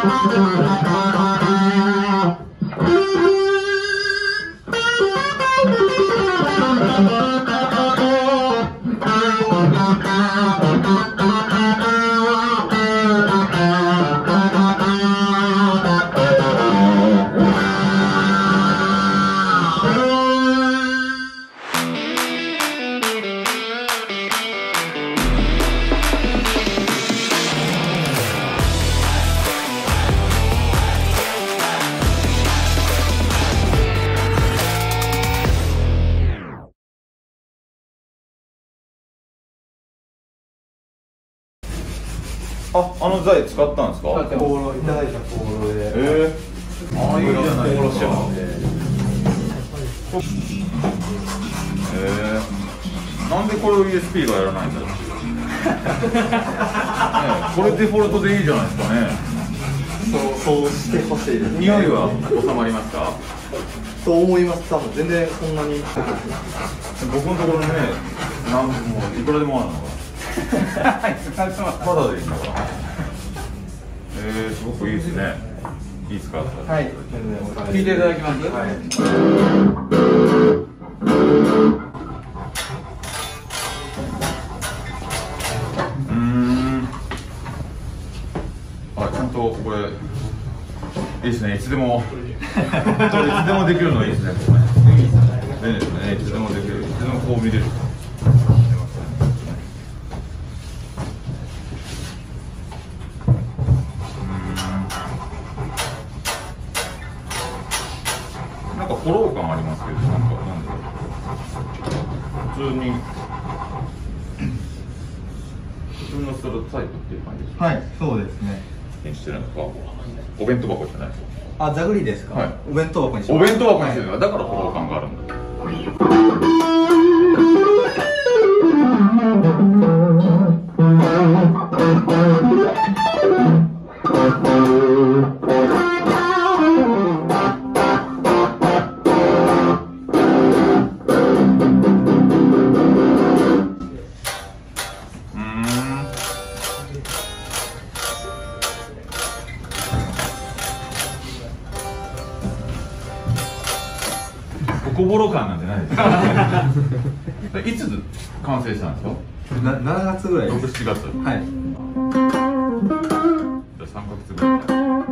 あの材使ったんですか？ だってポーロいただいたポーロで。 ああ、いいじゃないですか。なんでこれを ESP がやらないんだろう。これデフォルトでいいじゃないですかね。 そうしてほしいです。 匂いは収まりますか？ と思います。多分全然そんなに。 僕のところね、もういくらでもあるのが。まだでいいのか。すごくいいですね。いいですか？ はい。 聞いていただきます。はい。ちゃんとこれいいですね。いつでもできるのはいいですね。これね。いいですね。いつでもできる。いつでもこう見れる。なんかフォロー感ありますけど、なんだろう。普通のストロータイプっていう感じですか？ はい、そうですね。 何してるんですか？お弁当箱じゃないですか？ あ、ざぐりですか？はい。お弁当箱にしおます。 弁当箱にしてるからだからフォロー感があるんだ。ボコボロ感なんてないですよ。いつ完成したんですか ？7月ぐらいです。 6、7月。 はい。 じゃあ3ヶ月ぐらい。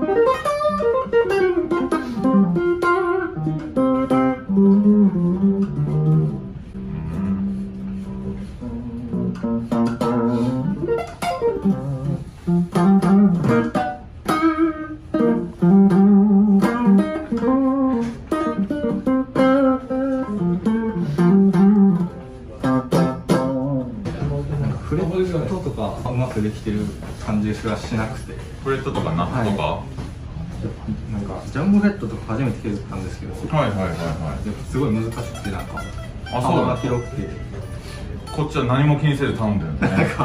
フレットとかうまくできてる感じすらしなくて。 フレットとかナットとか。 なんかジャンボヘッドとか初めて削ったんですけど。 はいはいはいはい。 すごい難しくてなんか。 あ、そう幅が広くて。 こっちは何も気にせず頼んでるんでね。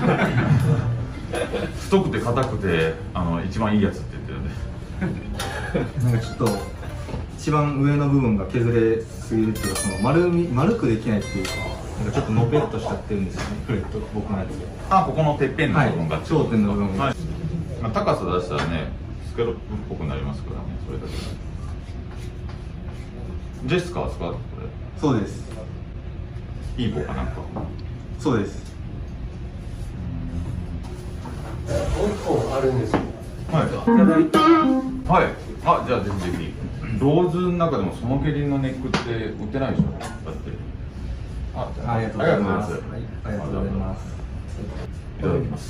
太くて硬くて一番いいやつって言ってるんで。 なんかちょっと一番上の部分が削れすぎるっていうか、その丸くできないっていうか、なんかちょっとのぺっとしちゃってるんですよね、フレット僕のやつ。 あ、ここのてっぺんの部分が、 頂点の部分が、 はい。まあ、高さ出したらね、スケロップっぽくなりますからね、それだけで。ジェスカーですかこれ？ そうです。 いい子かなんか。 そうです。 もう一個あるんですよ。 はい。はい。あ、じゃあぜひぜひ。ローズの中でもその蹴りのネックって売ってないでしょ？だって。 ありがとうございます。はい、ありがとうございます。 いただきます。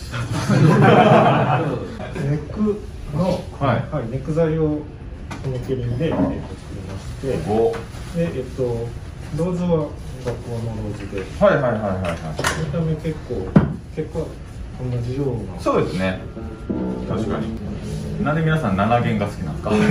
ネックの、はい、ネック材をこのケリンで、作りまして、で、ローズは学校のローズで、 はいはいはいはいはい。 見た目結構同じような。 そうですね。確かに。なんで皆さん7弦が好きなんですか？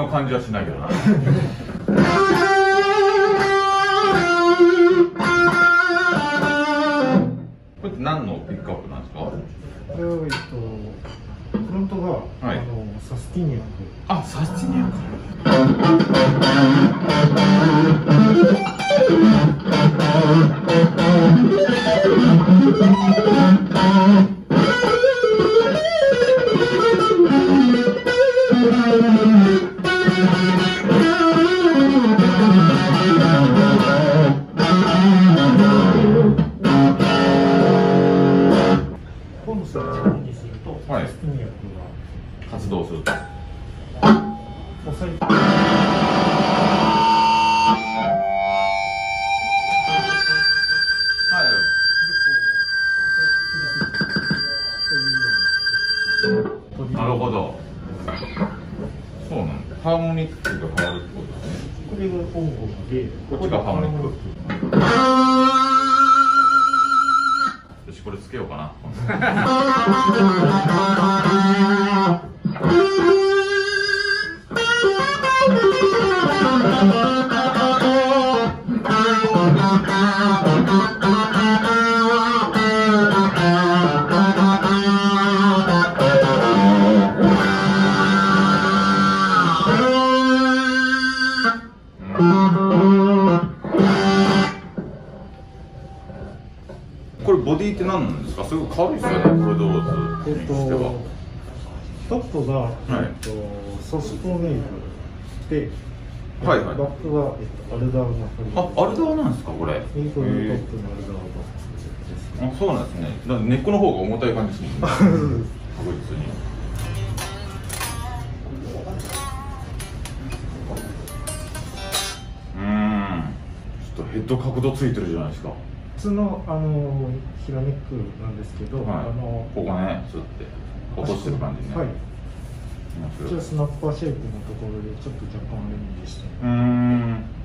の感じはしないけどな。これって何のピックアップなんですか？ これはフロントが、 はい、 サスティニアク。 あ、サスティニアク。 今度スイッチオンにすると、 はい、 サスティニアクが発動すると。 押さえて。 なるほど。そうなんだ。ハーモニックが変わるってことですね。 これがオンオフで、 こっちがハーモニック。よし、これつけようかな。これボディって何なんですか？すごい軽いですよね、これどうぞ。 トップが、ソスポメイクで、 はいはい、 バックが、アルダーがアルダーなんですか、これ。 トップのアルダーが。 あ、そうなんですね。だから根っこの方が重たい感じですもんね。確実に。ちょっとヘッド角度ついてるじゃないですか。 普通のヒラネックなんですけど、 はい、ここね、ちょっと落としてる感じね。 はい。一応スナッパーシェイプのところでちょっと若干アレンジして。